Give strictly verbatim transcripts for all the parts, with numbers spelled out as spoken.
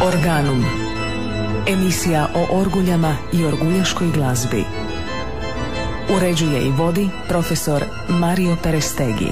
Organum. Emisija o orguljama i orguljaškoj glazbi. Uređuje i vodi profesor Mario Perestegi.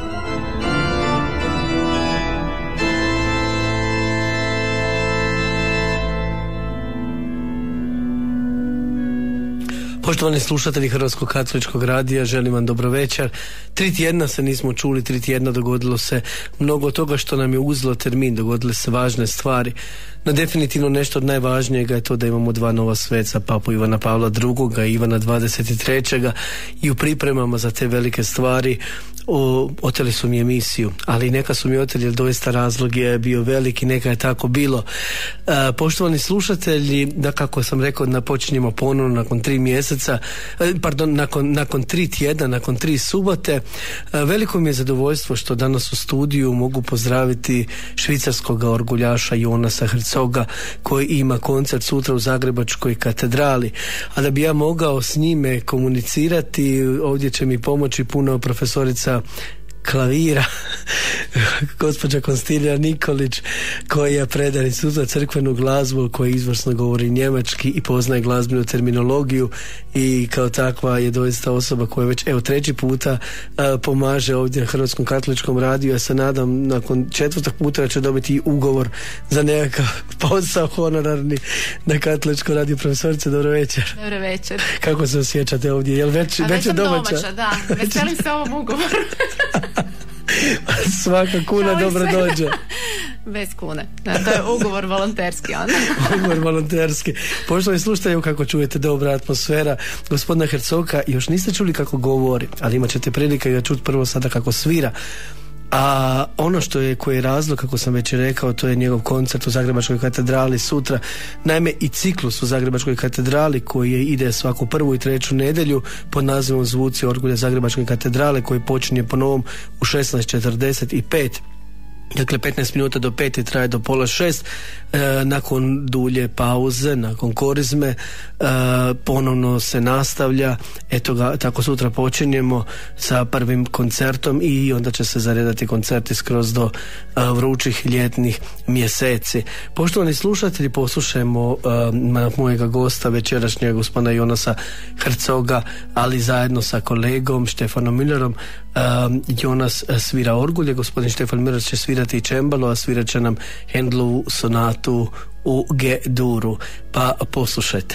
Poštovani slušatelji Hrvatskog katoličkog radija, želim vam dobro večer. Tri tjedna se nismo čuli, tri tjedna dogodilo se mnogo toga što nam je uzelo termin, dogodile se važne stvari. No definitivno nešto od najvažnijega je to da imamo dva nova sveca, papu Ivana Pavla drugoga i Ivana dvadeset trećega i u pripremama za te velike stvari o, oteli su mi emisiju, ali neka su mi oteli jer doista razlog je bio veliki, neka je tako bilo. E, poštovani slušatelji, da kako sam rekao, napočinjemo ponovno nakon tri mjeseca, e, pardon, nakon, nakon tri tjedna, nakon tri subote. E, veliko mi je zadovoljstvo što danas u studiju mogu pozdraviti švicarskog orguljaša Jonasa Herzoga, koji ima koncert sutra u Zagrebačkoj katedrali. A da bi ja mogao s njime komunicirati, ovdje će mi pomoći puno profesorica klavira gospođa Konstilija Nikolić, koja predaje Institut za crkvenu glazbu, koji izvrsno govori njemački i poznaje glazbenu terminologiju i kao takva je doista osoba koja već evo treći puta uh, pomaže ovdje na Hrvatskom katoličkom radiju. Ja se nadam nakon četvrtog puta da će dobiti ugovor za nekakav posao honorarni na Katoličkom radiju. Profesorice, dobro večer. Dobro večer. Kako se osjećate ovdje? Jel već, A već je domaća? domaća, da. Veselim se ovom ugovoru. Svaka kuna dobro dođe. Bez kune. Da, to je ugovor volonterski. Ugovor volonterski. Poštovani slušatelji, kako čujete, dobra atmosfera gospodina Herzoga. Još niste čuli kako govori, ali imat ćete prilike ga čuti prvo sada kako svira. A ono što je, koji je razlog, kako sam već rekao, to je njegov koncert u Zagrebačkoj katedrali sutra. Naime, i ciklus u Zagrebačkoj katedrali koji ide svaku prvu i treću nedjelju pod nazivom Zvuci orgulja Zagrebačke katedrale, koji počinje po novom u šesnaest četrdeset pet. Dakle, petnaest minuta do pet i traje do pola šest. E, nakon dulje pauze, nakon korizme, e, ponovno se nastavlja. Eto ga, tako sutra počinjemo sa prvim koncertom i onda će se zaredati koncerti skroz do e, vrućih ljetnih mjeseci. Poštovani slušatelji, poslušajmo e, mojega gosta večerašnjega, gospodina Jonasa Herzoga, ali zajedno sa kolegom Štefanom Müllerom. e, Jonas svira orgulje, gospodin Štefan Müller će svirati i čembalo, a svirat će nam Handlovu sonatu u G-duru. Pa poslušajte.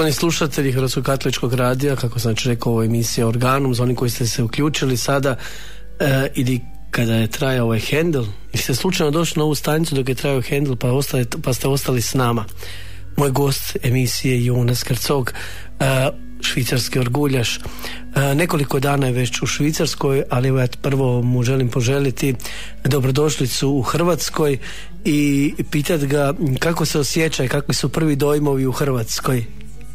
Poštovani slušatelji Hrvatskog katoličkog radija, kako sam već rekao, ovo je emisija Organum, za oni koji ste se uključili sada e, ili kada je trajao ovaj Handel, ili ste slučajno došli na ovu stanicu dok je trajao Handel pa, ostali, pa ste ostali s nama. Moj gost emisije je Jonas Kercog, e, švicarski orguljaš. E, nekoliko dana je već u Švicarskoj, ali evo ja prvo mu želim poželiti dobrodošlicu u Hrvatskoj i pitati ga kako se osjeća i kakvi su prvi dojmovi u Hrvatskoj.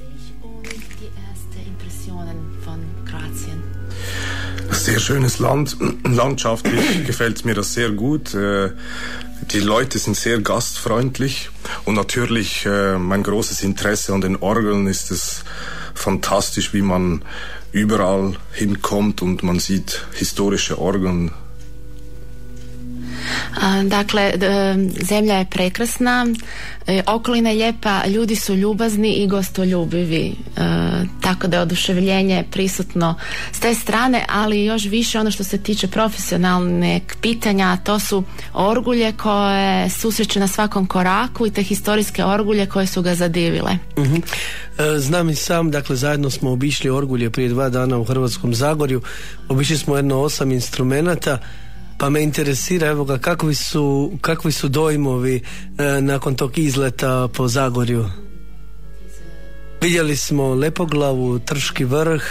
Sehr schönes Land, landschaftlich gefällt mir das sehr gut. Die Leute sind sehr gastfreundlich und natürlich mein großes Interesse an den Orgeln ist es fantastisch, wie man überall hinkommt und man sieht historische Orgeln. Dakle, zemlja je prekrasna, okolina je lijepa, ljudi su ljubazni i gostoljubivi, tako da je oduševljenje prisutno s te strane, ali još više ono što se tiče profesionalnih pitanja, to su orgulje koje susreće na svakom koraku i te historijske orgulje koje su ga zadivile. Uh-huh. Znam i sam, dakle zajedno smo obišli orgulje prije dva dana u Hrvatskom Zagorju, obišli smo jedno osam instrumenata. Pa me interesira, evo ga, kakvi su, kakvi su dojmovi e, nakon tog izleta po Zagorju? Vidjeli smo Lepoglavu, Trški vrh.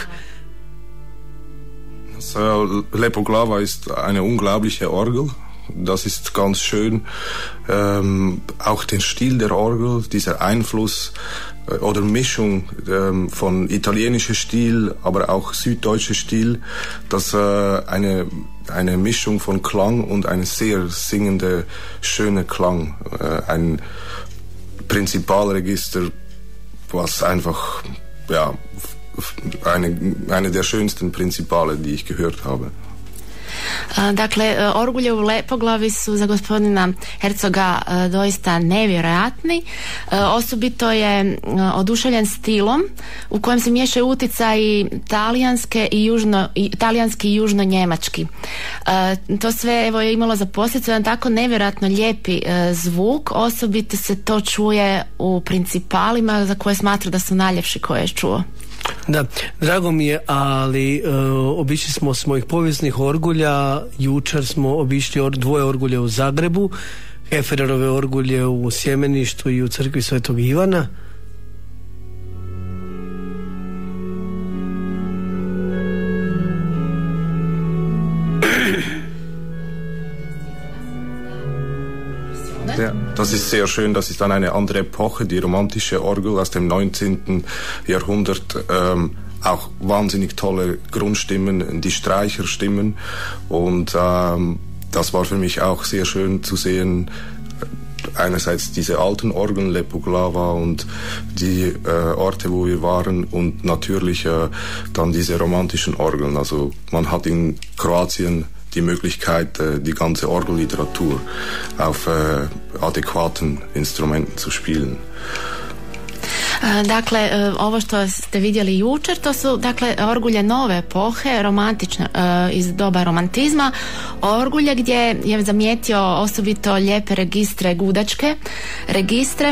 Lepoglava ist eine unglaubliche Orgel. Das ist ganz schön. Ähm, auch der Stil der Orgel, dieser Einfluss äh, oder Mischung ähm, von italienischer Stil, aber auch süddeutscher Stil, das äh, eine eine Mischung von Klang und eine sehr singende, schöne Klang. Äh, ein Prinzipalregister, was einfach, ja, eine, eine der schönsten Prinzipale, die ich gehört habe. Dakle, orgulje u Lepoglavi su za gospodina Hercoga doista nevjerojatni. Osobito je oduševljen stilom u kojem se miješaju utjecaji talijanske i južno, talijanski i južno-njemački. To sve evo je imalo za posljedicu jedan tako nevjerojatno lijepi zvuk. Osobito se to čuje u principalima za koje smatra da su najljepši koje je čuo. Da, drago mi je, ali e, obišli smo s mojih povijesnih orgulja, jučer smo obišli or, dvoje orgulja u Zagrebu, Hefererove orgulje u Sjemeništu i u crkvi Svetog Ivana. Ja, das ist sehr schön, das ist dann eine andere Epoche, die romantische Orgel aus dem neunzehnten Jahrhundert, ähm, auch wahnsinnig tolle Grundstimmen, die Streicherstimmen und ähm, das war für mich auch sehr schön zu sehen, einerseits diese alten Orgeln, Lepoglava und die äh, Orte, wo wir waren und natürlich äh, dann diese romantischen Orgeln, also man hat in Kroatien die Möglichkeit, die ganze Orgelliteratur auf äh, adäquaten Instrumenten zu spielen. Dakle, ovo što ste vidjeli jučer, to su dakle orgulje nove epohe, romantične, iz doba romantizma, orgulje gdje je zamijetio osobito lijepe registre, gudačke registre,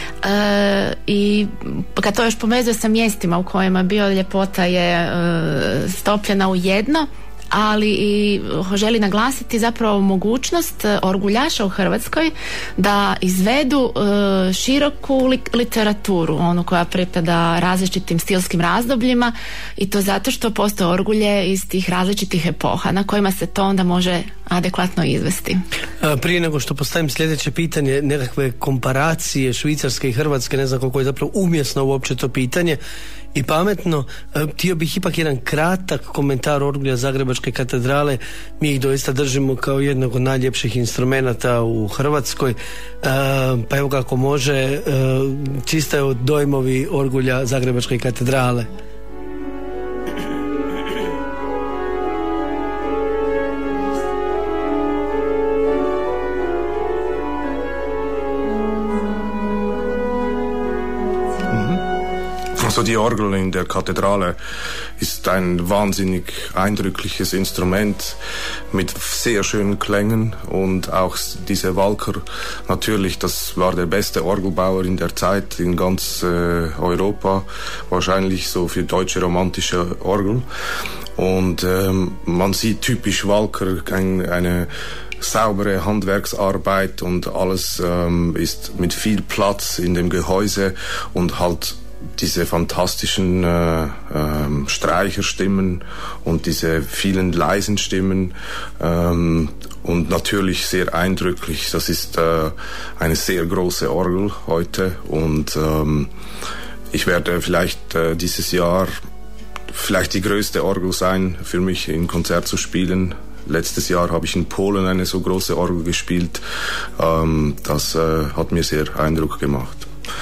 i kad to još povezuje sa mjestima u kojima je bio, ljepota je stopljena u jedno, ali i želi naglasiti zapravo mogućnost orguljaša u Hrvatskoj da izvedu uh, široku li- literaturu, onu koja pripada različitim stilskim razdobljima, i to zato što postoje orgulje iz tih različitih epoha na kojima se to onda može adekvatno izvesti. Prije nego što postavim sljedeće pitanje, nekakve komparacije Švicarske i Hrvatske, ne znam koliko je zapravo umjesno uopće to pitanje i pametno, htio bih ipak jedan kratak komentar orgulja Zagrebačke katedrale. Mi ih doista držimo kao jednog od najljepših instrumenata u Hrvatskoj, pa evo kako može, čiste dojmovi orgulja Zagrebačke katedrale. Also die Orgel in der Kathedrale ist ein wahnsinnig eindrückliches Instrument mit sehr schönen Klängen und auch diese Walker, natürlich, das war der beste Orgelbauer in der Zeit in ganz äh, Europa, wahrscheinlich so für deutsche romantische Orgel. Und ähm, man sieht typisch Walker, ein, eine saubere Handwerksarbeit und alles ähm, ist mit viel Platz in dem Gehäuse und halt diese fantastischen äh, äh, Streicherstimmen und diese vielen leisen Stimmen ähm, und natürlich sehr eindrücklich. Das ist äh, eine sehr große Orgel heute und ähm, ich werde vielleicht äh, dieses Jahr vielleicht die größte Orgel sein, für mich im Konzert zu spielen. Letztes Jahr habe ich in Polen eine so große Orgel gespielt. Ähm, das äh, hat mir sehr Eindruck gemacht.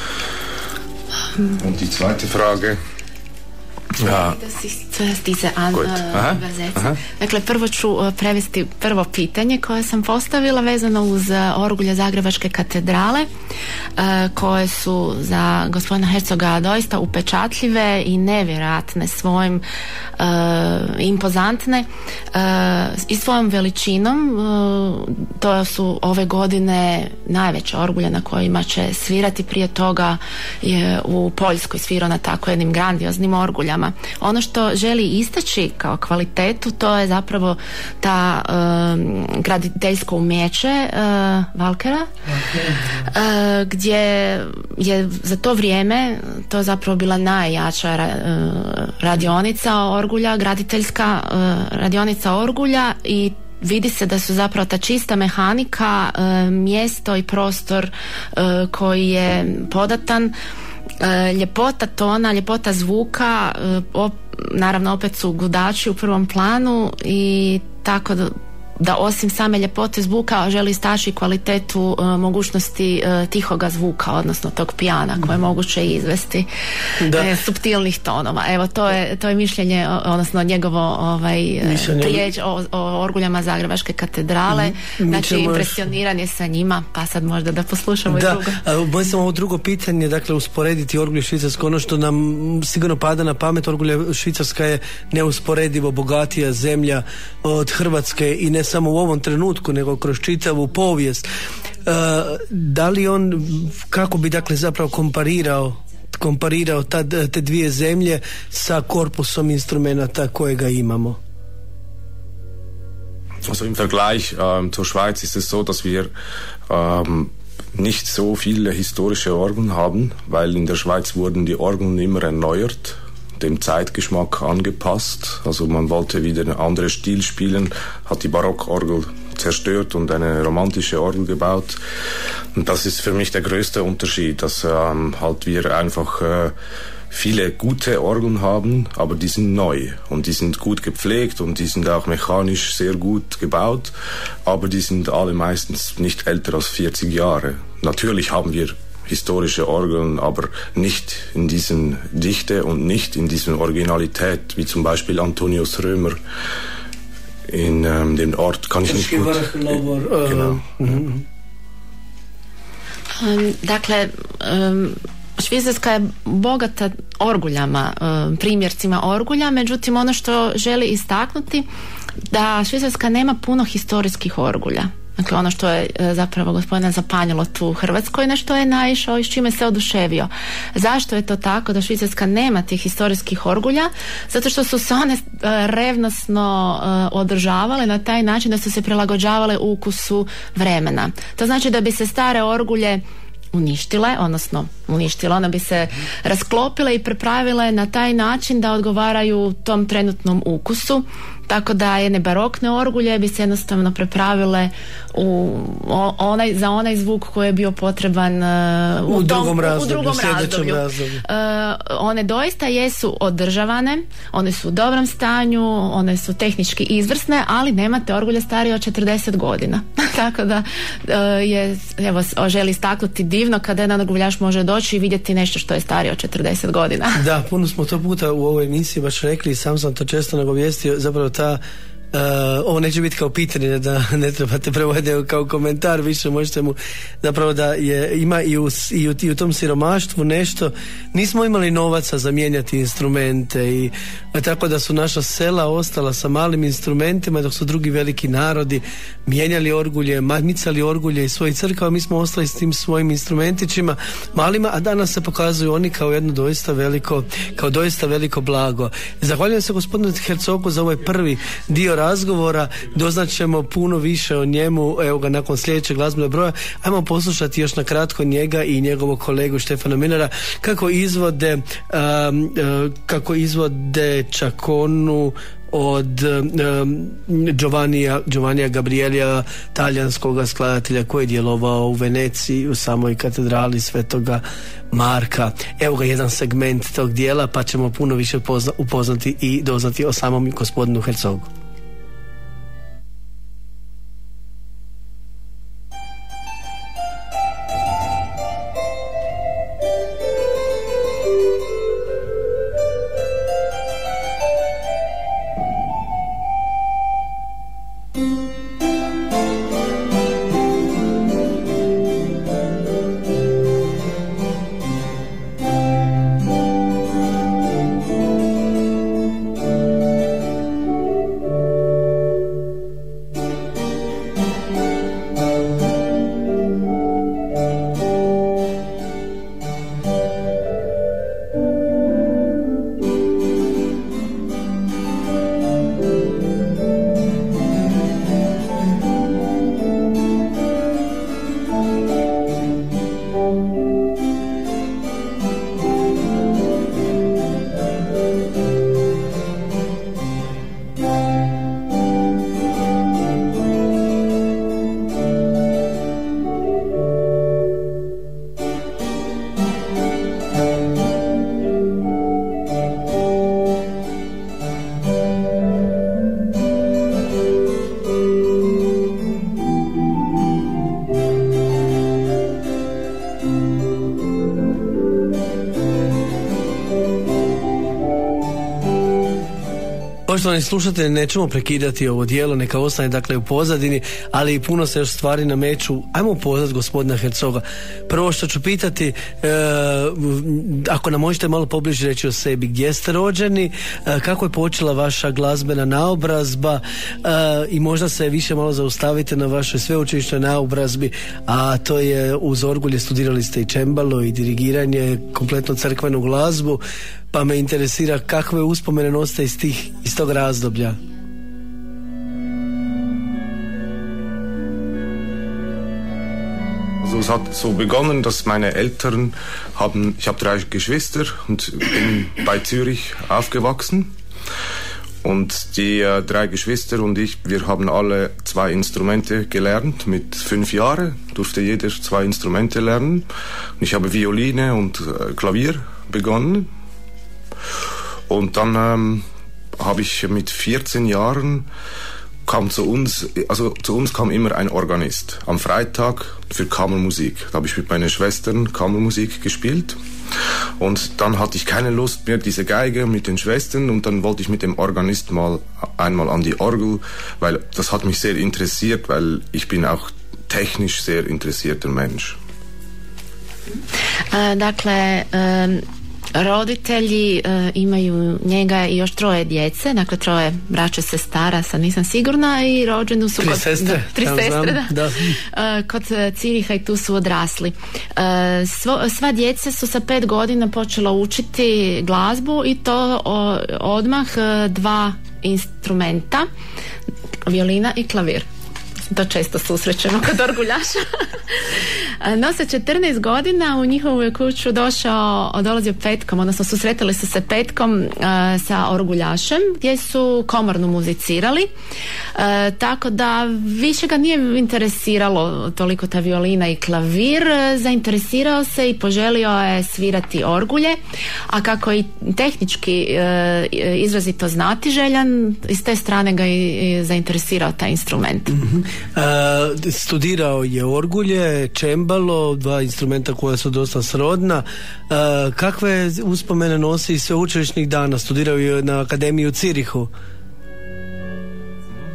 Und die zweite Frage? Ja. Da si stiže An, uh, Verzeca. Dakle, prvo ću uh, prevesti prvo pitanje koje sam postavila vezano uz uh, orgulje Zagrebačke katedrale uh, koje su za gospodina Herzoga doista upečatljive i nevjerojatne svojim uh, impozantne uh, i svojom veličinom. Uh, to su ove godine najveće orgulje na kojima će svirati. Prije toga je u Poljskoj svirao na tako jednim grandioznim orguljama. Ono što želi istaći kao kvalitetu, to je zapravo ta um, graditeljsko umjeće uh, Walkera, uh, gdje je za to vrijeme to zapravo bila najjača ra, uh, radionica orgulja, graditeljska uh, radionica orgulja i vidi se da su zapravo ta čista mehanika, uh, mjesto i prostor uh, koji je podatan, uh, ljepota tona, ljepota zvuka, uh, op, naravno opet su gudači u prvom planu i tako da, da osim same ljepote zvuka želi istaći kvalitetu uh, mogućnosti uh, tihoga zvuka, odnosno tog pijana koje je moguće izvesti, uh, suptilnih tonova. Evo, to je, to je mišljenje, odnosno njegovo ovaj, riječ o, o orguljama Zagrebačke katedrale. Mm-hmm. Znači, impresioniran je sa njima, pa sad možda da poslušamo da, i drugo. Bojim sam ovo drugo pitanje, dakle, usporediti orgulje Švicarske. Ono što nam sigurno pada na pamet, orgulje Švicarska je neusporedivo bogatija zemlja od Hrvatske i ne samo u ovom trenutku, nego kroz čitavu povijest. Uh, da li on, kako bi dakle zapravo komparirao komparirao ta, te dvije zemlje sa korpusom instrumenta kojega imamo? Also im Vergleich ähm, zur Schweiz ist es so, dass wir ähm, nicht so viele historische Orgeln haben, weil in der Schweiz wurden die Orgeln immer erneuert, dem Zeitgeschmack angepasst. Also man wollte wieder einen anderen Stil spielen, hat die Barockorgel zerstört und eine romantische Orgel gebaut. Und das ist für mich der größte Unterschied, dass ähm, halt wir einfach äh, viele gute Orgeln haben, aber die sind neu und die sind gut gepflegt und die sind auch mechanisch sehr gut gebaut, aber die sind alle meistens nicht älter als vierzig Jahre. Natürlich haben wir historische Orgeln, aber nicht in diesen Dichte und nicht in diesen Originalität, wie zum Beispiel Antonius Römer in ähm, dem Ort, kann ich nicht gut... Genau. Um, dakle, um, Švicarska je bogata orguljama, um, primjercima orgulja, međutim ono što želi istaknuti da Švicarska nema puno historijskih orgulja. Dakle, ono što je zapravo gospodina zapanjilo tu u Hrvatskoj, na što je naišao i s čime se oduševio. Zašto je to tako da Švicarska nema tih historijskih orgulja? Zato što su se one revnosno održavale na taj način da su se prilagođavale ukusu vremena. To znači da bi se stare orgulje uništile, odnosno uništile, one bi se rasklopile i prepravile na taj način da odgovaraju tom trenutnom ukusu, tako da jedne barokne orgulje bi se jednostavno prepravile u onaj, za onaj zvuk koji je bio potreban uh, u, u drugom tom, razdoblju, u drugom razdoblju. razdoblju. Uh, one doista jesu održavane, one su u dobrom stanju, one su tehnički izvrsne, ali nemate orgulje starije od četrdeset godina. Tako da uh, je, evo, želi istaknuti divno kada jedan orguljaš može doći i vidjeti nešto što je starije od četrdeset godina. Da, puno smo to puta u ovoj emisiji baš rekli i sam sam to često nagovijestio, zapravo ta ovo neće biti kao pitanje, da ne trebate prevoditi kao komentar, više možete mu zapravo da je, ima i u, i, u, i u tom siromaštvu nešto, nismo imali novaca za mijenjati instrumente i tako da su naša sela ostala sa malim instrumentima, dok su drugi veliki narodi mijenjali orgulje, micali orgulje iz svojih crkava, mi smo ostali s tim svojim instrumentićima malima, a danas se pokazuju oni kao jedno doista veliko, kao doista veliko blago. Zahvaljujem se gospodinu Herzogu za ovaj prvi dio razgovora, doznaćemo puno više o njemu, evo ga nakon sljedećeg glazbenog broja. Ajmo poslušati još na kratko njega i njegovog kolegu Štefana Minara kako izvode um, uh, kako izvode čakonu od um, Giovannija, Giovannija Gabrielija, talijanskog skladatelja koji je djelovao u Veneciji u samoj katedrali Svetoga Marka. Evo ga jedan segment tog dijela, pa ćemo puno više pozna, upoznati i doznati o samom gospodinu Herzogu. Poštovani slušatelji, nećemo prekidati ovo dijelo, neka ostane dakle u pozadini, ali puno se još stvari nameću. Ajmo upoznat gospodina Herzoga. Prvo što ću pitati, e, ako nam možete malo pobliže reći o sebi, gdje ste rođeni, e, kako je počela vaša glazbena naobrazba, e, i možda se više malo zaustavite na vašoj sveučilišnoj naobrazbi, a to je uz orgulje studirali ste i čembalo i dirigiranje, kompletno crkvenu glazbu, pa me interesira kakve uspomene nosite iz, tih, iz tog razdoblja. Also es hat so begonnen, dass meine Eltern haben, ich habe drei Geschwister und bin bei Zürich aufgewachsen. Und die äh, drei Geschwister und ich, wir haben alle zwei Instrumente gelernt. Mit fünf Jahren durfte jeder zwei Instrumente lernen. Ich habe Violine und äh, Klavier begonnen. Und dann ähm, habe ich mit vierzehn Jahren kam zu uns, also zu uns kam immer ein Organist am Freitag für Kammermusik. Da habe ich mit meinen Schwestern Kammermusik gespielt. Und dann hatte ich keine Lust mehr, diese Geige mit den Schwestern, und dann wollte ich mit dem Organist mal einmal an die Orgel, weil das hat mich sehr interessiert, weil ich bin auch technisch sehr interessierter Mensch. Uh, dakle, um... roditelji e, imaju njega i još troje djece, dakle troje braće, sestara, sad nisam sigurna, i rođeni su tri kod, sestre, da, tri ja sestre znam, da, da. E, kod Ciriha, i tu su odrasli. E, svo, sva djeca su sa pet godina počela učiti glazbu, i to o, odmah dva instrumenta, violina i klavir. To često susrećemo kod orguljaša. No, sa četrnaest godina u njihovu je kuću došao, dolazio petkom, odnosno susretali su se petkom uh, sa orguljašem, gdje su komorno muzicirali, uh, tako da više ga nije interesiralo toliko ta violina i klavir, zainteresirao se i poželio je svirati orgulje, a kako i tehnički uh, izrazito znatiželjan, iz te strane ga i, i zainteresirao taj instrument. Mm-hmm. Uh, studirao je orgulje, čembalo, dva instrumenta koja su dosta srodna. Uh, kakve uspomene nosi iz sveučilišnih dana? Studirao je na akademiji u Cirihu.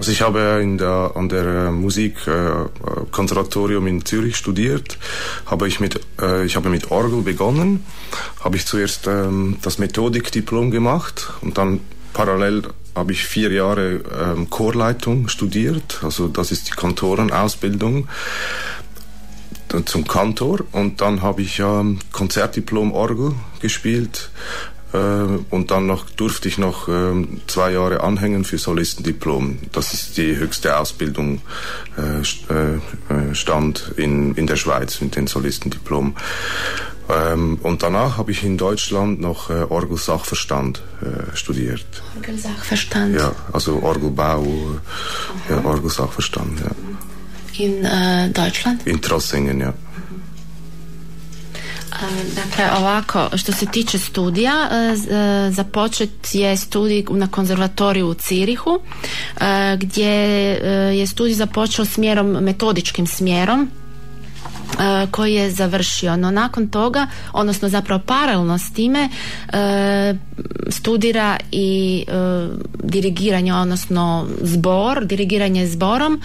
Also ich habe in der, an der Musikkonservatorium in Zürich studiert, habe ich mit, äh, ich habe mit Orgel begonnen, habe ich zuerst ähm, das Methodikdiplom gemacht und dann parallel habe ich vier Jahre ähm, Chorleitung studiert, also das ist die Kantorenausbildung zum Kantor, und dann habe ich ähm, Konzertdiplom Orgel gespielt. Und dann noch durfte ich noch ähm, zwei Jahre anhängen für Solistendiplom. Das ist die höchste Ausbildung äh, äh, stand in in der Schweiz mit dem Solistendiplom. Ähm, und danach habe ich in Deutschland noch äh, Orgelsachverstand äh, studiert. Orgelsachverstand. Ja, also Orgelbau, ja, Orgelsachverstand. Ja. In äh, Deutschland? In Trossingen, ja. Dakle, ovako, što se tiče studija, započet je studij na konzervatoriju u Cirihu, gdje je studij započeo smjerom, metodičkim smjerom, koji je završio, no nakon toga, odnosno zapravo paralelno s time, studira i dirigiranje, odnosno zbor, dirigiranje zborom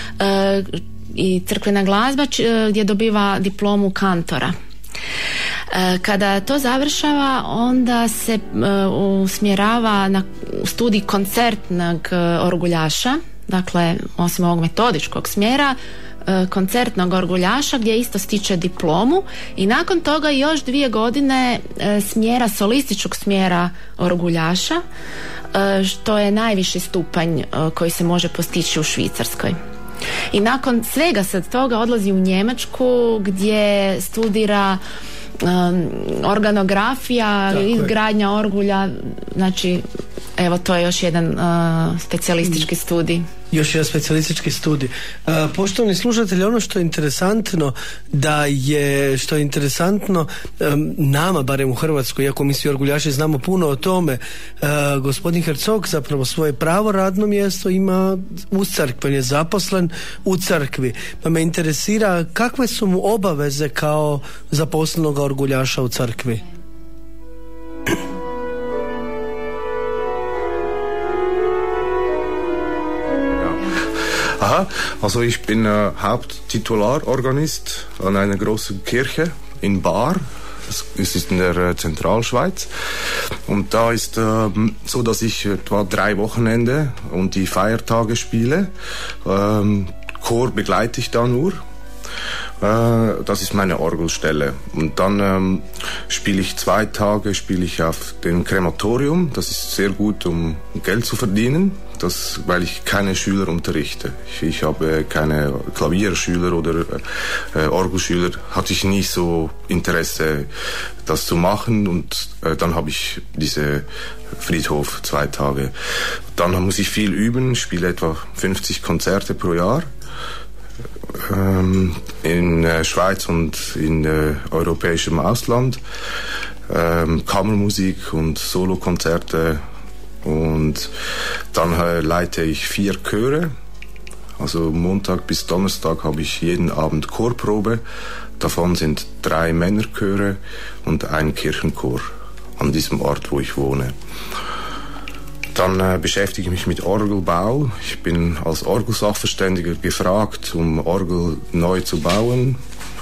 i crkvena glazba, gdje dobiva diplomu kantora. Kada to završava, onda se uh, usmjerava na studij koncertnog uh, orguljaša, dakle osim ovog metodičkog smjera, uh, koncertnog orguljaša, gdje isto stiče diplomu, i nakon toga još dvije godine uh, smjera, solističkog smjera orguljaša, uh, što je najviši stupanj uh, koji se može postići u Švicarskoj. I nakon svega sad toga odlazi u Njemačku, gdje studira um, organografija, tako izgradnja je. Orgulja, znači evo to je još jedan uh, specijalistički studij. Još jedan specijalistički studij. Uh, poštovani slušatelji, ono što je interesantno da je, što je interesantno um, nama, barem u Hrvatskoj, iako mi svi orguljaši znamo puno o tome, uh, gospodin Hercog zapravo svoje pravo radno mjesto ima u crkvi, on je zaposlen u crkvi. Pa me interesira kakve su mu obaveze kao zaposlenog orguljaša u crkvi? Aha, also ich bin äh, Haupttitularorganist an einer großen Kirche in Baar. Es ist in der äh, Zentralschweiz. Und da ist äh, so, dass ich etwa drei Wochenende und die Feiertage spiele. Ähm, Chor begleite ich da nur. Äh, das ist meine Orgelstelle. Und dann ähm, spiele ich zwei Tage spiele ich auf dem Krematorium. Das ist sehr gut, um Geld zu verdienen. Das, weil ich keine Schüler unterrichte. Ich, ich habe keine Klavierschüler oder äh, Orgelschüler. Hatte ich nie so Interesse, das zu machen. Und äh, dann habe ich diese Friedhof zwei Tage. Dann muss ich viel üben. Ich spiele etwa fünfzig Konzerte pro Jahr. Ähm, in äh, Schweiz und in äh, europäischem Ausland. Ähm, Kammermusik und Solokonzerte. Und dann äh, leite ich vier Chöre. Also Montag bis Donnerstag habe ich jeden Abend Chorprobe. Davon sind drei Männerchöre und ein Kirchenchor an diesem Ort, wo ich wohne. Dann äh, beschäftige ich mich mit Orgelbau. Ich bin als Orgelsachverständiger gefragt, um Orgel neu zu bauen.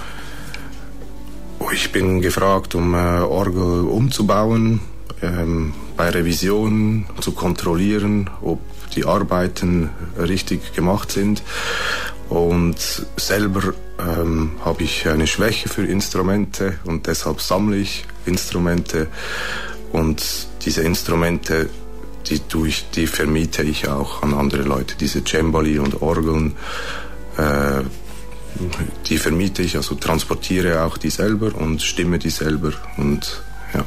Ich bin gefragt, um äh, Orgel umzubauen. Ähm, bei Revisionen zu kontrollieren, ob die Arbeiten richtig gemacht sind. Und selber ähm, habe ich eine Schwäche für Instrumente und deshalb sammle ich Instrumente. Und diese Instrumente, die, tue ich, die vermiete ich auch an andere Leute. Diese Cembali und Orgeln, äh, die vermiete ich, also transportiere auch die selber und stimme die selber und ja.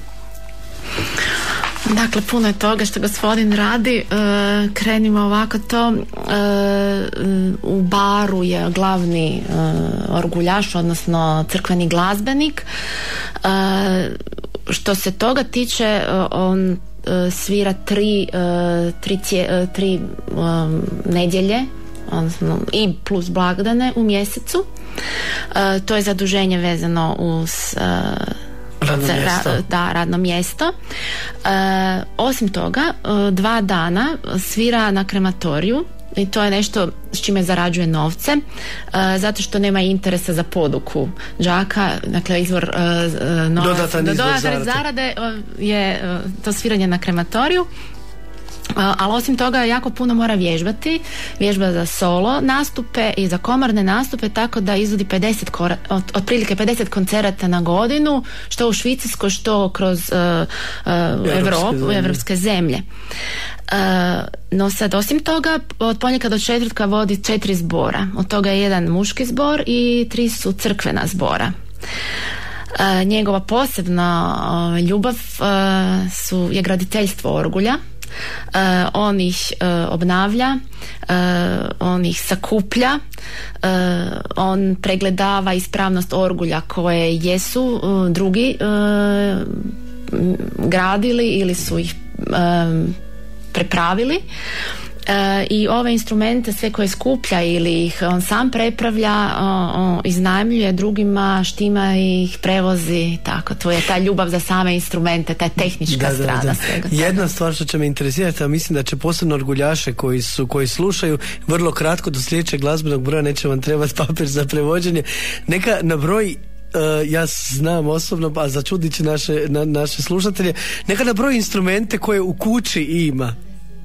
Dakle, puno je toga što gospodin radi. E, krenimo ovako to. E, u Baru je glavni e, orguljaš, odnosno crkveni glazbenik. E, što se toga tiče, on e, svira tri, e, tri, cije, tri e, nedjelje, odnosno i plus blagdane u mjesecu. E, to je zaduženje vezano uz e, Radno mjesto. Ra, da, radno mjesto. E, osim toga, dva dana svira na krematoriju i to je nešto s čime zarađuje novce, uh, zato što nema interesa za poduku đaka, dakle izvor uh, nove, dodatan izvor dodatan zarade, zarade uh, je uh, to sviranje na krematoriju. Uh, ali osim toga jako puno mora vježbati, vježba za solo nastupe i za komorne nastupe, tako da izvodi pedeset kora, od, otprilike pedeset koncerata na godinu, što u Švicarskoj, što kroz uh, uh, Europu, evropske zemlje. Uh, no sad osim toga od ponedjeljka do četvrtka vodi četiri zbora, od toga je jedan muški zbor i tri su crkvena zbora. Uh, njegova posebna uh, ljubav uh, su, je graditeljstvo orgulja. Uh, on ih uh, obnavlja, uh, on ih sakuplja, uh, on pregledava ispravnost orgulja koje jesu uh, drugi uh, gradili ili su ih uh, prepravili. E, i ove instrumente sve koje skuplja ili ih on sam prepravlja, o, o, iznajmljuje drugima, štima ih, prevozi, tako, to je ta ljubav za same instrumente, ta tehnička da, strana da, da. svega. Jedna stvar što će me interesirati, a mislim da će posebno orguljaše koji su, koji slušaju, vrlo kratko do sljedećeg glazbenog broja neće vam trebati papir za prevođenje, neka na broj Uh, ja znam osobno, a začudit će naše, na, naše slušatelje, neka na broj instrumente koje u kući ima.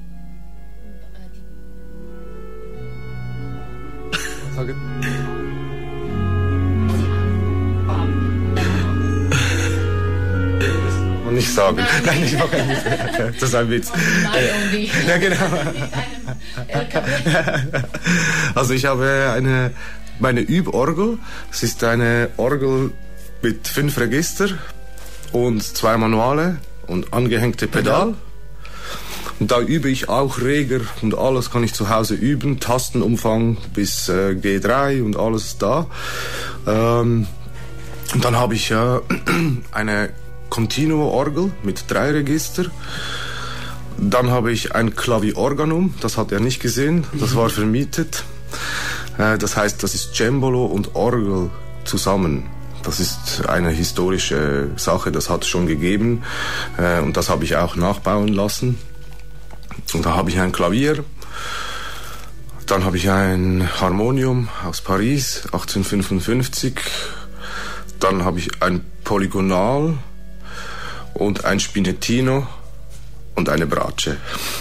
Nicht sagen. Nein, ich mache nicht. Das ist ein Witz. Ja, genau. Also ich habe eine meine Üborgel. Es ist eine Orgel mit fünf Register und zwei Manuale und angehängte Pedal. Und da übe ich auch Reger und alles kann ich zu Hause üben. Tastenumfang bis äh, G drei und alles da. Ähm, und dann habe ich äh, eine Continuo-Orgel mit drei Register. Dann habe ich ein Klaviorganum, das hat er nicht gesehen, das war vermietet. Äh, das heißt, das ist Cembalo und Orgel zusammen. Das ist eine historische Sache, das hat es schon gegeben äh, und das habe ich auch nachbauen lassen. Und da habe ich ein Klavier, dann habe ich ein Harmonium aus Paris, achtzehnhundertfünfundfünfzig, dann habe ich ein Polygonal und ein Spinettino und eine Bratsche.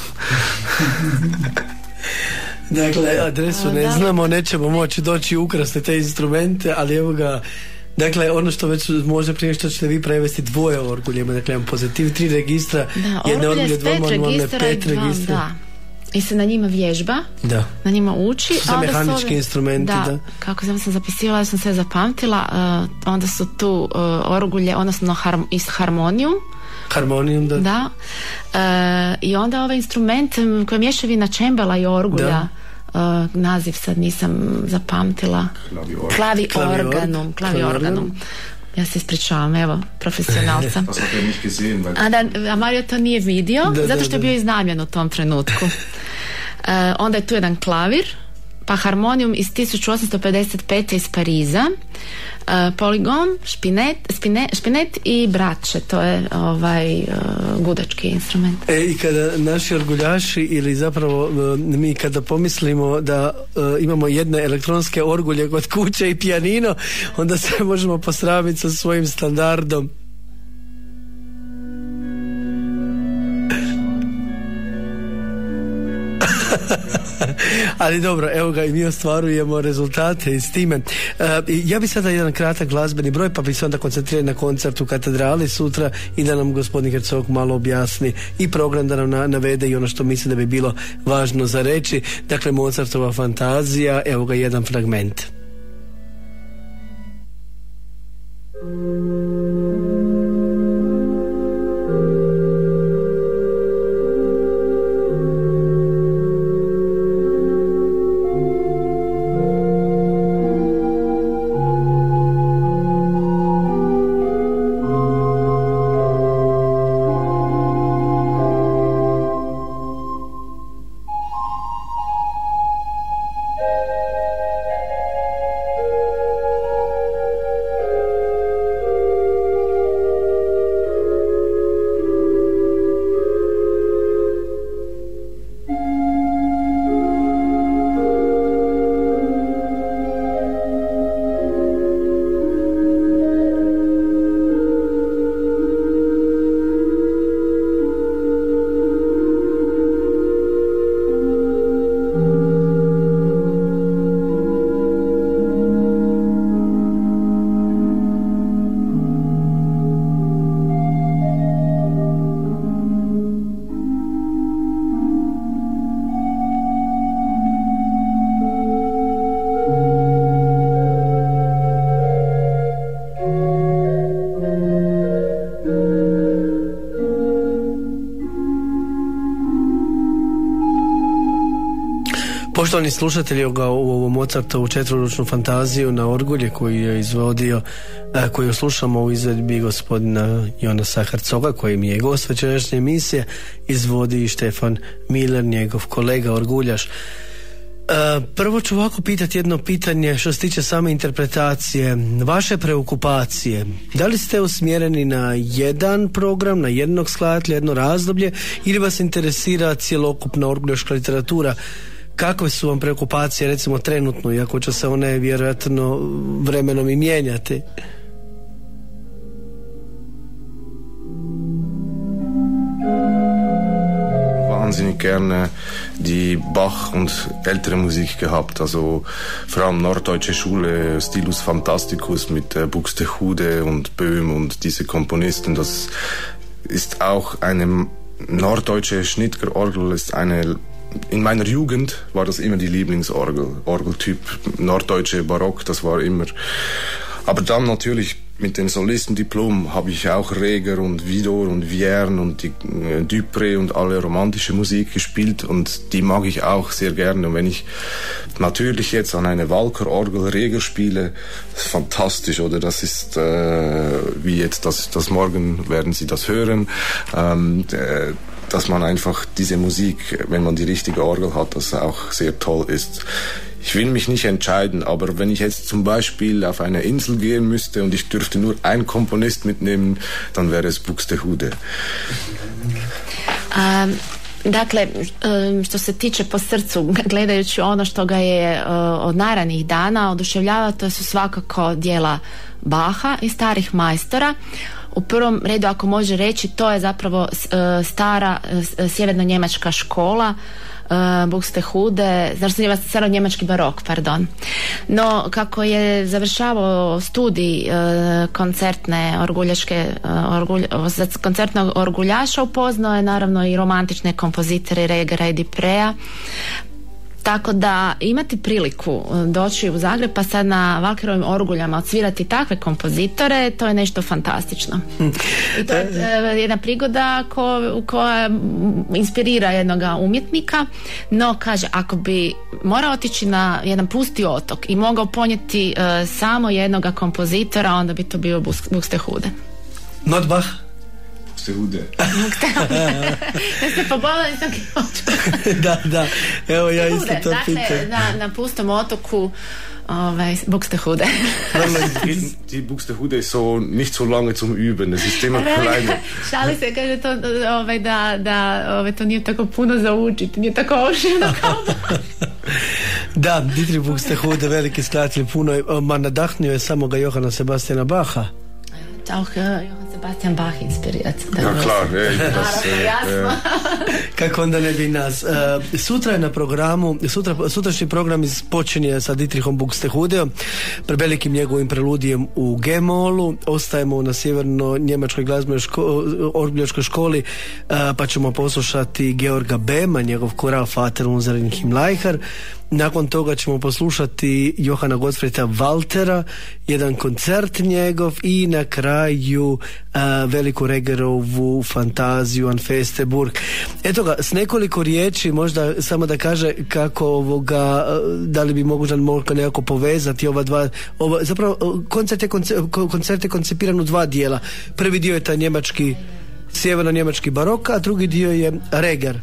Dakle, adresu ne znamo, nećemo moći doći ukrasti te instrumente, ali evo ga. Dakle, ono što već može prije što ćete vi prevesti dvoje orguljima, dakle imam pozitiv, tri registra, da, jedne orgulje, dva manualne, pet registra. Da. I se na njima vježba, da. Na njima uči. Sa mehanički ove, instrumenti, da. da. Kako sam se zapisivala, ja sam sve zapamtila, uh, onda su tu uh, orgulje, odnosno har, iz harmonijum. Harmonijum, da. Da. Uh, I onda ovaj instrument koji mješavina čembala i orgulja, da. Uh, naziv sad nisam zapamtila. Klavi organum. Klavi organum. Ja se ispričavam, evo, profesionalca. A, da, a Mario to nije vidio, da, zato što je bio iznajmljen u tom trenutku. Uh, onda je tu jedan klavir, pa harmonijum iz tisuću osamsto pedeset pete iz Pariza, uh, poligon, špinet, špine, špinet i braće, to je ovaj uh, gudački instrument. E, i kada naši orguljaši ili zapravo uh, mi kada pomislimo da uh, imamo jedne elektronske orgulje kod kuće i pijanino, onda se možemo posramiti sa svojim standardom. Ali dobro, evo ga, i mi ostvarujemo rezultate i s time. Uh, ja bi sada jedan kratak glazbeni broj, pa bi se onda koncentrirali na koncert u katedrali sutra i da nam gospodin Hercog malo objasni i program, da nam na, navede i ono što misli da bi bilo važno za reći. Dakle, Mozartova fantazija, evo ga jedan fragment. Poštovani slušatelji, u ovom Mozartovu četveroručnu fantaziju na orgulje koju je izvodio, koju slušamo u izvedbi gospodina Jonasa Herzoga, koji mi je gost večerašnje emisije, izvodi i Štefan Miller, njegov kolega orguljaš. Prvo ću ovako pitati jedno pitanje što se tiče same interpretacije, vaše preokupacije. Da li ste usmjereni na jedan program, na jednog skladatelja, jedno razdoblje, ili vas interesira cjelokupna orguljaška literatura? Kakve su vam preokupacije, recimo trenutno, iako će se one vjerojatno vremenom i mijenjati? Wahnsinnig gerne die Bach und ältere Musik gehabt, also vor allem norddeutsche Schule, Stilus Fantasticus mit äh, Buxtehude und Böhm und diese Komponisten. Das ist auch eine norddeutsche Schnittgerorgel, ist eine, in meiner Jugend war das immer die Lieblingsorgel, Orgeltyp norddeutsche Barock, das war immer. Aber dann natürlich mit dem Solistendiplom habe ich auch Reger und Widor und Vierne und die äh, Dupré und alle romantische Musik gespielt und die mag ich auch sehr gerne. Und wenn ich natürlich jetzt an eine Walker-Orgel Reger spiele, das ist fantastisch, oder? Das ist äh, wie jetzt, das, das morgen werden Sie das hören, ähm, äh, dass man einfach diese Musik, wenn man die richtige Orgel hat, das auch sehr toll ist. Ich will mich nicht entscheiden, aber wenn ich jetzt zum Beispiel auf eine Insel gehen müsste und ich dürfte nur einen Komponist mitnehmen, dann wäre es Buxtehude. Um, dakle, što se tiče po srcu, gledajući ono što ga je uh, od najranijih dana oduševljava, to su svakako djela Baha i starih majstora. U prvom redu, ako može reći, to je zapravo uh, stara uh, sjeverno-njemačka škola, Uh, Buxtehude, znači staro-njemački barok, pardon. No, kako je završavao studij uh, koncertne orguljaške uh, orgulj, koncertnog orguljaša, upoznao je naravno i romantične kompozitore Regera i Duprea. Tako da imati priliku doći u Zagreb pa sad na Walkerovim orguljama odsvirati takve kompozitore, to je nešto fantastično. I to je jedna prigoda ko, koja inspirira jednog umjetnika, no kaže, ako bi morao otići na jedan pusti otok i mogao ponijeti uh, samo jednog kompozitora, onda bi to bio Buxtehude. Not Bach? Buxtehude. Ja se pobavila, nisam kimoću. Da, da, evo ja isto to dakle, pitam. Na, na pustom otoku ovaj, Buxtehude. Die, die Buxtehude ist so nicht so lange zum Üben, es ist immer kleiner. Šali se, kaže to, ovaj, da, da ovaj, to nije tako puno za učiti, nije tako oširno kao Da, Dietrich Buxtehude, veliki skladatelj, puno, ma nadahnio je samoga Johana Sebastiana Bacha. Auch Johann Sebastian Bach inspiriert. Ja, klar, ej, das, jasno. Kako onda ne bi nas. Uh, sutra je na programu, sutra, sutrašnji program počinje sa Dietrichom Buxtehudeom, prevelikim njegovim preludijem u G-molu. Ostajemo na sjeverno-njemačkoj glazbenoj ško, orguljaškoj školi, uh, pa ćemo poslušati Georga Bema, njegov koral Vater unser im Himmel. Nakon toga ćemo poslušati Johana Gottfrieda Waltera, jedan koncert njegov i na kraju uh, veliku Regerovu fantaziju Anfesteburg. Eto ga, s nekoliko riječi možda samo da kaže kako ovoga, da li bi moguće nekako povezati ova dva, ova, zapravo koncert je, koncert je koncipiran u dva dijela. Prvi dio je taj njemački, sjeverno-njemački barok, a drugi dio je Reger.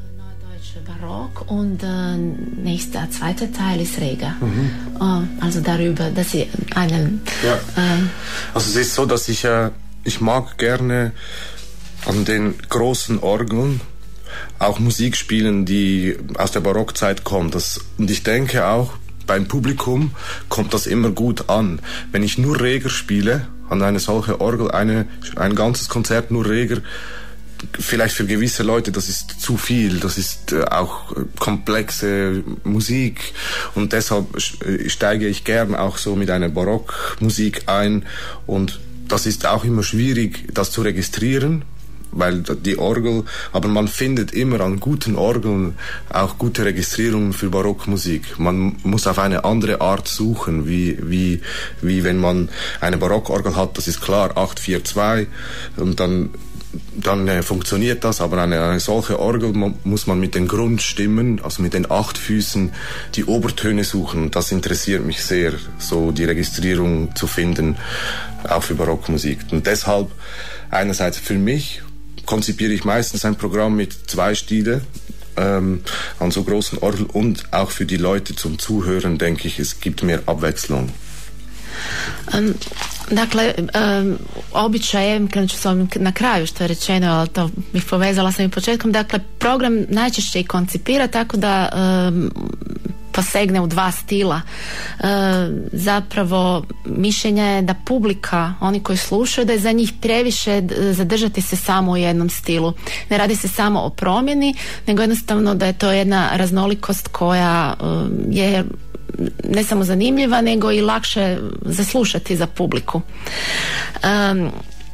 Barock und äh, nächster, zweiter Teil ist Reger. Mhm. Oh, also darüber, dass sie einen... Ja. Äh, also es ist so, dass ich, äh, ich mag gerne an den großen Orgeln auch Musik spielen, die aus der Barockzeit kommt. Das, und ich denke auch, beim Publikum kommt das immer gut an. Wenn ich nur Reger spiele, an eine solche Orgel, eine, ein ganzes Konzert nur Reger, vielleicht für gewisse Leute, das ist zu viel, das ist äh, auch komplexe Musik und deshalb steige ich gern auch so mit einer Barockmusik ein und das ist auch immer schwierig, das zu registrieren, weil die Orgel, aber man findet immer an guten Orgeln auch gute Registrierungen für Barockmusik. Man muss auf eine andere Art suchen, wie, wie, wie wenn man eine Barockorgel hat, das ist klar, acht vier zwei und dann dann äh, funktioniert das, aber eine, eine solche Orgel man, muss man mit den Grundstimmen, also mit den acht Füßen, die Obertöne suchen. Das interessiert mich sehr, so die Registrierung zu finden, auch für Barockmusik. Und deshalb einerseits für mich konzipiere ich meistens ein Programm mit zwei Stilen ähm, an so großen Orgeln, und auch für die Leute zum Zuhören denke ich, es gibt mehr Abwechslung. Um, dakle, um, običaj je, krenut ću s ovim na kraju što je rečeno, ali to bih povezala sa ovim početkom, dakle, program najčešće i koncipira tako da um, posegne u dva stila. E, zapravo mišljenje je da publika, oni koji slušaju, da je za njih previše zadržati se samo u jednom stilu. Ne radi se samo o promjeni, nego jednostavno da je to jedna raznolikost koja e, je ne samo zanimljiva, nego i lakše zaslušati za publiku. Um,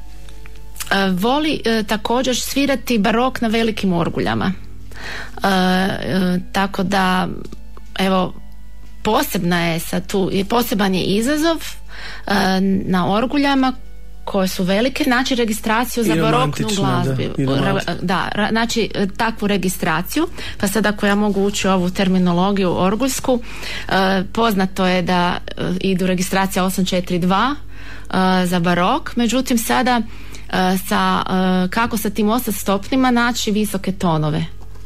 voli uh, također svirati barok na velikim orguljama. Uh, uh, tako da, evo, posebna je sad tu, poseban je izazov uh, na orguljama koje su velike, znači registraciju za baroknu glazbu. Da, da, ra, znači takvu registraciju. Pa sad ako ja mogu ući u ovu terminologiju orguljsku, uh, poznato je da uh, idu registracija osam četiri dva uh, za barok, međutim sada uh, sa, uh, kako sa tim osam stopnima naći visoke tonove.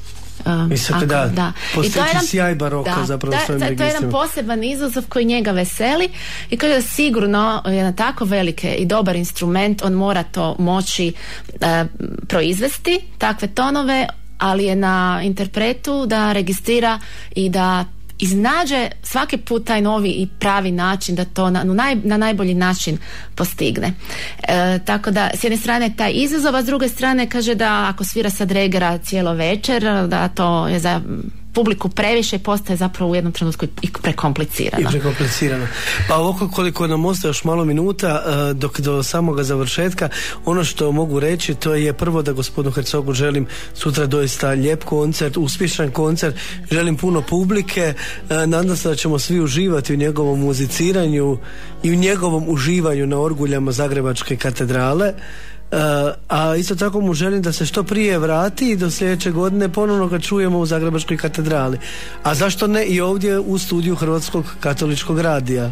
Um, Mislim, ako, da, da. Postići sjaj baroka da, zapravo da, svojim to, registrima. To je jedan poseban izazov koji njega veseli i koji je sigurno jedan tako velike i dobar instrument, on mora to moći uh, proizvesti, takve tonove, ali je na interpretu da registrira i da iznađe svaki put taj novi i pravi način da to na, naj, na najbolji način postigne. E, tako da s jedne strane taj izazov, a s druge strane kaže da ako svira sad Regera cijelo večer, da to je za publiku previše i postaje zapravo u jednom trenutku i prekomplicirano. I prekomplicirano. Pa ovako koliko nam ostaje još malo minuta dok do samoga završetka, ono što mogu reći to je prvo da gospodinu Herzogu želim sutra doista lijep koncert, uspješan koncert, želim puno publike, nadam se da ćemo svi uživati u njegovom muziciranju i u njegovom uživanju na orguljama Zagrebačke katedrale. Uh, a isto tako mu želim da se što prije vrati i do sljedeće godine ponovno ga čujemo u Zagrebačkoj katedrali. A zašto ne i ovdje u studiju Hrvatskog katoličkog radija?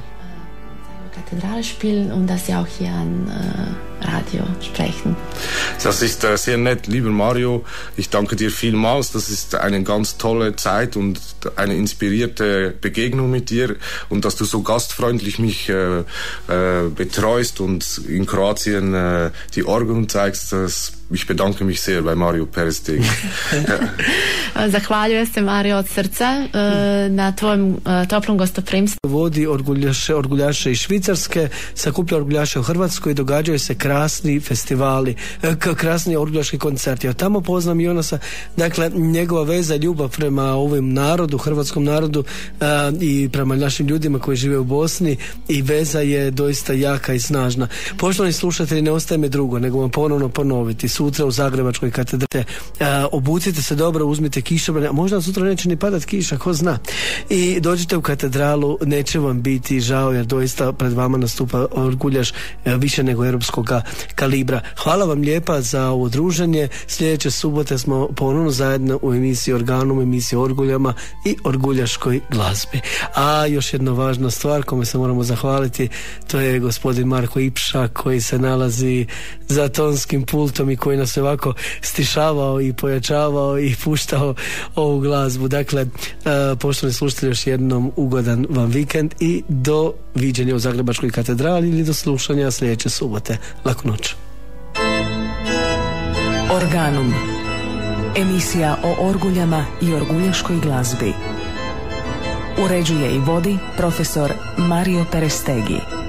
Kathedrale spielen und das ja auch hier an uh, Radio sprechen. Das ist äh, sehr nett, lieber Mario. Ich danke dir vielmals. Das ist eine ganz tolle Zeit und eine inspirierte Begegnung mit dir und dass du so gastfreundlich mich äh, äh, betreust und in Kroatien äh, die Orgeln zeigst. Das, ich bedanke mich sehr bei Mario Perestegi. Zahvaljujem se, Mario, od srca na tvojom toplom gostoprimstvu. Vodi orguljaše, orguljaše iz Švicarske, sakuplja orguljaše u Hrvatskoj i događaju se krasni festivali, krasni orguljaški koncerti. Od tamo poznam Jonasa, dakle njegova veza, ljubav prema ovom narodu, hrvatskom narodu a, i prema našim ljudima koji žive u Bosni, i veza je doista jaka i snažna. Poštovani slušatelji, ne ostaje mi drugo nego vam ponovno ponoviti, sutra u Zagrebačkoj katedrali obucite se dobro, uzmite kišobrane, a možda sutra neće ni padat kiša, ko zna, i dođite u katedralu, neće vam biti žao jer doista pred vama nastupa orguljaš više nego europskog kalibra. Hvala vam lijepa za ovo druženje. Sljedeće subote smo ponovno zajedno u emisiji Organum, emisiji Orguljama i orguljaškoj glazbi. A još jedna važna stvar kome se moramo zahvaliti, to je gospodin Marko Ipša koji se nalazi za tonskim pultom i koji nas ovako stišavao i pojačavao i puštao ovu glazbu. Dakle, uh, poštovani slušatelji, još jednom ugodan vam vikend i do viđenja u Zagrebačkoj katedrali ili do slušanja sljedeće subote. Laku noć. Organum. Emisija o orguljama i orguljaškoj glazbi. Uređuje i vodi profesor Mario Perestegi.